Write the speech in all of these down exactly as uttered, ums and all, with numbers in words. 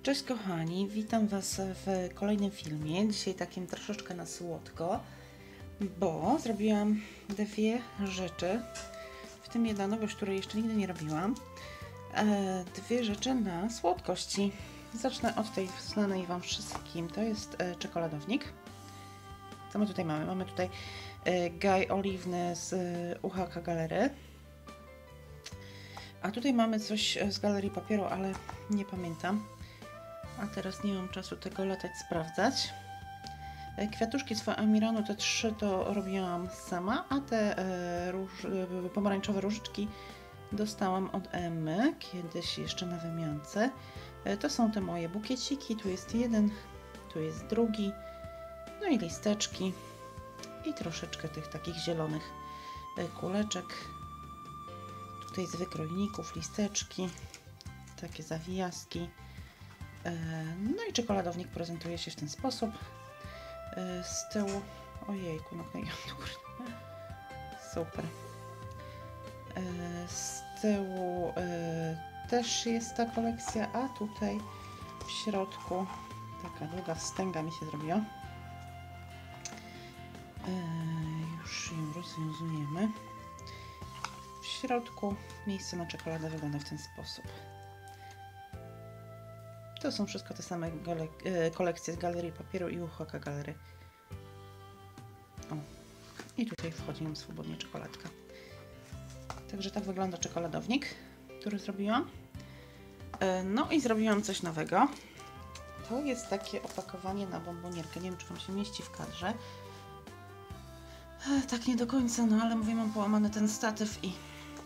Cześć kochani, witam Was w kolejnym filmie. Dzisiaj takim troszeczkę na słodko, bo zrobiłam dwie rzeczy, w tym jedna nowość, której jeszcze nigdy nie robiłam. E, dwie rzeczy na słodkości. Zacznę od tej znanej Wam wszystkim, to jest e, czekoladownik. Co my tutaj mamy? Mamy tutaj e, gaj oliwny z e, U H K Galery. A tutaj mamy coś z Galerii Papieru, ale nie pamiętam. A teraz nie mam czasu tego latać sprawdzać. Kwiatuszki z Amiranu, te trzy to robiłam sama, a te e, róż, e, pomarańczowe różyczki dostałam od Emmy, kiedyś jeszcze na wymiance. E, to są te moje bukieciki, tu jest jeden, tu jest drugi, no i listeczki i troszeczkę tych takich zielonych e, kuleczek. Tutaj z wykrojników listeczki, takie zawijaski. No i czekoladownik prezentuje się w ten sposób. Z tyłu, ojejku, nakleiłam do góry. Super. Z tyłu też jest ta kolekcja, a tutaj w środku taka długa wstęga mi się zrobiła. Już ją rozwiązujemy. W środku miejsce na czekoladę wygląda w ten sposób. To są wszystko te same kolekcje z Galerii Papieru i U H K Galery. O. I tutaj wchodzi nam swobodnie czekoladka. Także tak wygląda czekoladownik, który zrobiłam. No i zrobiłam coś nowego. To jest takie opakowanie na bombonierkę. Nie wiem, czy Wam się mieści w kadrze. Tak nie do końca, no ale mówię, mam połamany ten statyw i...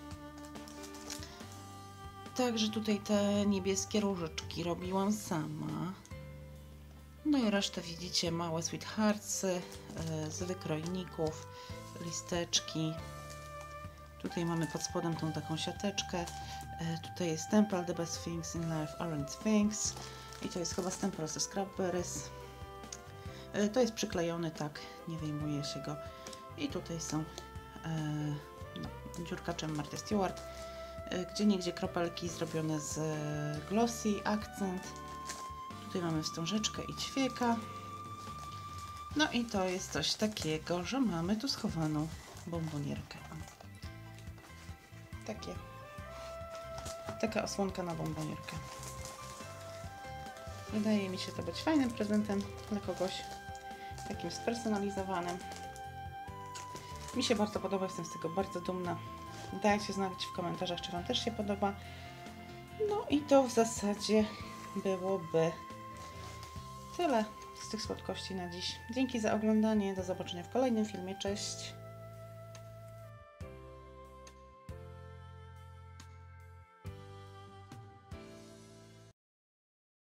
Także tutaj te niebieskie różyczki robiłam sama. No i resztę widzicie, małe sweetheartsy z wykrojników, listeczki. Tutaj mamy pod spodem tą taką siateczkę. Tutaj jest stempel The Best Things in Life Aren't Things. I to jest chyba stempel ze Scrapberries. To jest przyklejony, tak, nie wyjmuje się go. I tutaj są no, dziurkaczem Martha Stewart. Gdzie niegdzie kropelki zrobione z glossy, akcent. Tutaj mamy wstążeczkę i ćwieka. No i to jest coś takiego, że mamy tu schowaną bombonierkę. Takie. Taka osłonka na bombonierkę. Wydaje mi się to być fajnym prezentem dla kogoś. Takim spersonalizowanym. Mi się bardzo podoba, jestem z tego bardzo dumna. Dajcie znać w komentarzach, czy Wam też się podoba. No i to w zasadzie byłoby tyle z tych słodkości na dziś. Dzięki za oglądanie. Do zobaczenia w kolejnym filmie. Cześć!